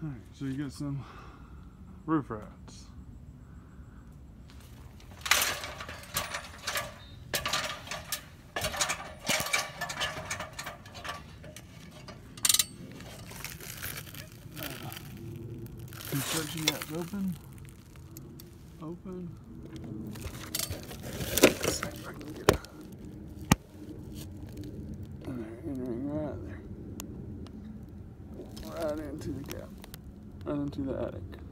Alright, so you get some roof rats. Construction gap's open. Open. Let's see if I can get it. And they're entering right there. Right into the gap. Right into the attic.